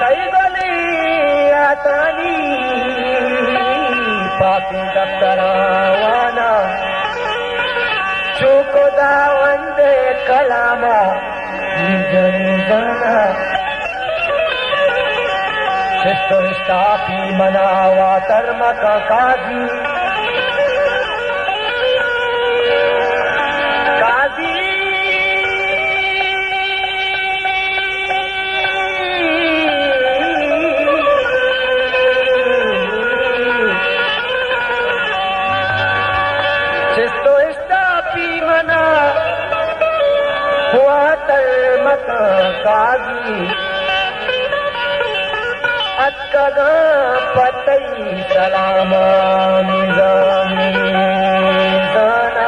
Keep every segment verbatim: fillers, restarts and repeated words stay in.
कई गली आतानी पापी दफ्तरावाना चुकोदा वंदे कलामा निजंदना शिष्टो स्थापी मनावा धर्म का काजी काजी शिष्टो स्थापी मना हुआ धर्म का काजी अक्का पतई सलामा निजामी दाना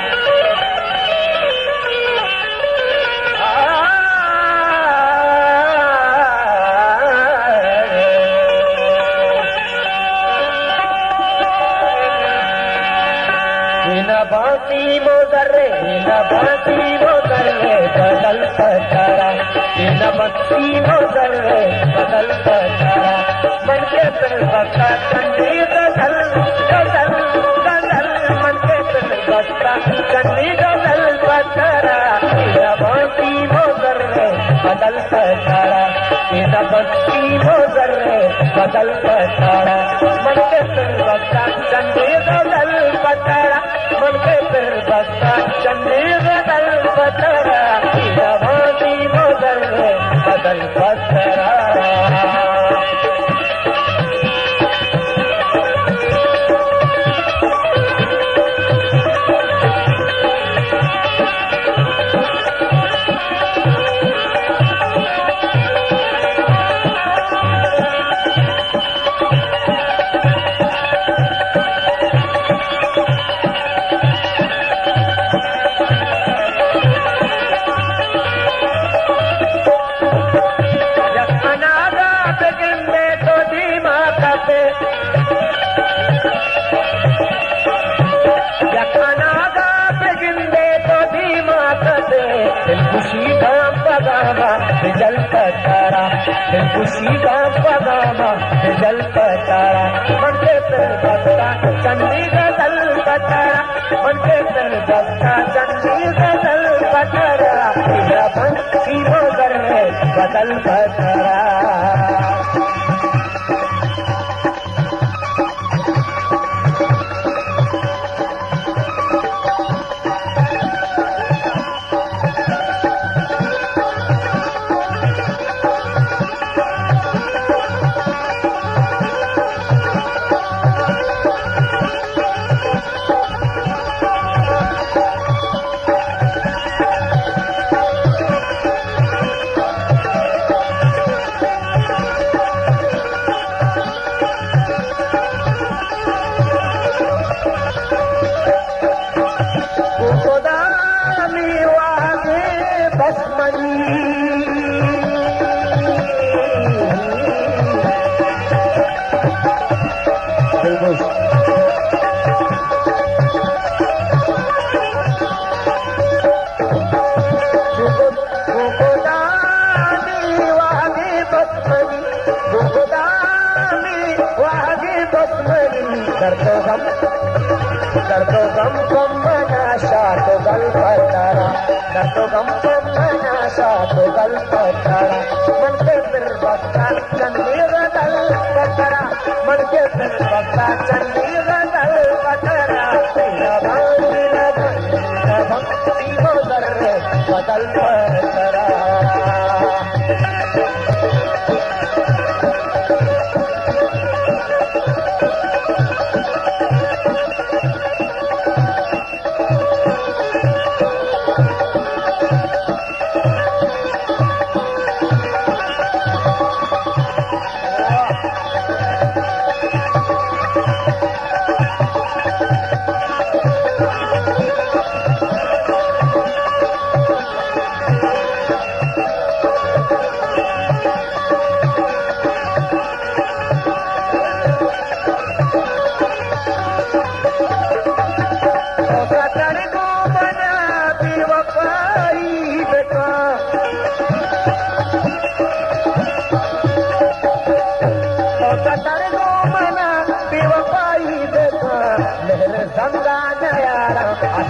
इन बाती मोदरे इन बाती मोदरे बदल पतारा इन बक्सी मोदरे बदल पतारा मन के दिल बस्ता चंडी गजल गजल गजल मन के दिल बस्ता चंडी गजल पतारा इन बाती मोदरे बदल पतारा इन बक्सी मोदरे बदल पतारा मन के दिल बस्ता चंडी गजल पतारा मन के दिल बस्ता चंडी गजल पतारा इन बाती मोदरे बदल पतारा जल पतारा खुशी का पगामा जल पतारा मन के दिल बस्ता चंडी गजल पतारा मन के दिल बस्ता चंडी गजल पतारा तेरा बंसी मोगर है बदल पतारा दर्दो गम दर्दो गम गम मनाशा तो गल पतारा दर्दो गम गम मनाशा तो गल पतारा मन के दिल बस्ता चंडी गजल पतारा मन के दिल बस्ता चंडी गजल पतारा तेरा बांधी लगन भक्ति मोदर बदल पतारा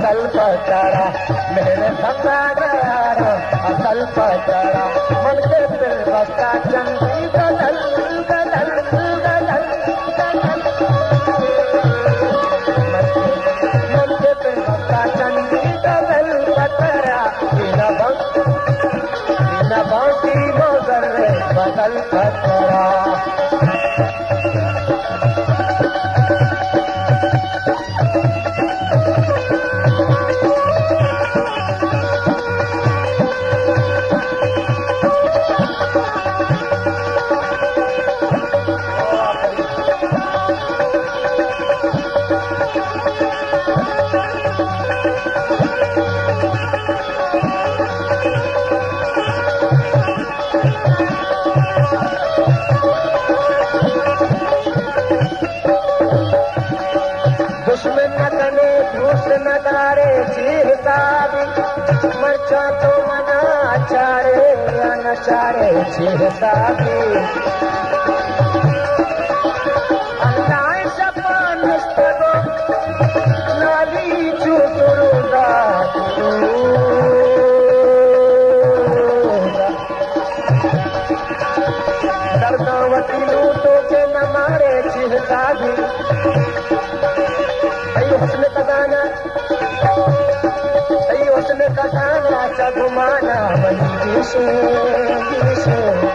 असल पचारा मेरे भक्ता गया असल पचारा मन के दिल बता चंदी गदल गदल गदल गदल मन के दिल बता चंदी गदल पचारा बिना बंसी बिना बंसी मोगर बदल पचारा दुश्मन न कने धूस न दारे हिसाबी मर्चा तो मना चारे न चारे हिसाबी अल्लाह सपान निस्तगो नाली चुतुरुदा दर्दावती लूटो के न मारे हिसाबी उसने कदाना सही उसने कदाना चगुमाना बनी दिशे दिशे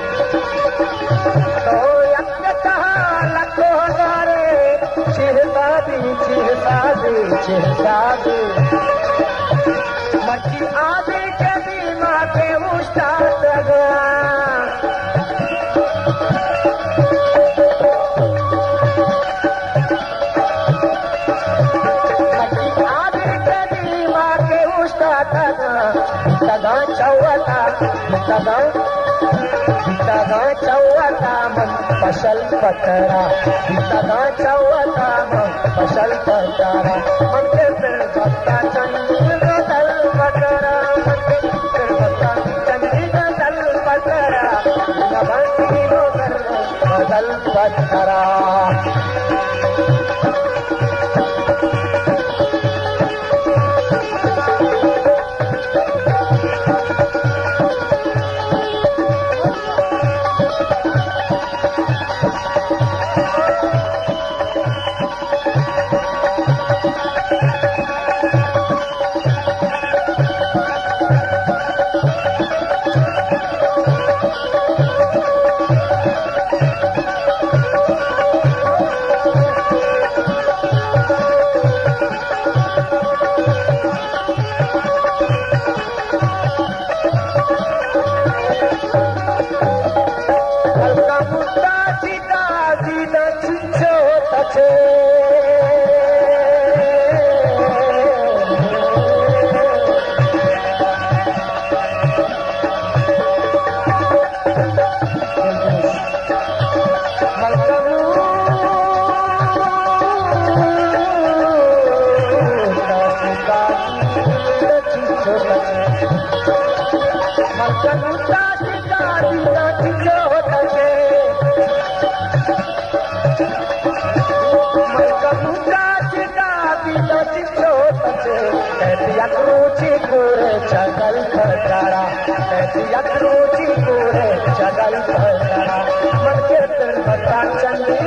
तो यज्ञ कहा लखो हजारे चिहसादी चिहसादी चिहसादी मच्छी आदि के बीमा के मुश्ताक गया तगा चौवता तगा तगा चौवता मन फसल पतरा तगा चौवता मन फसल पतरा मन के दिल बता चंदी गदल पतरा मन के दिल बता चंदी गदल पतरा नबंसी मोगर बदल पतरा चगल पचारा रुचि पूरे चगल पचारा मन के दिल बता चंदी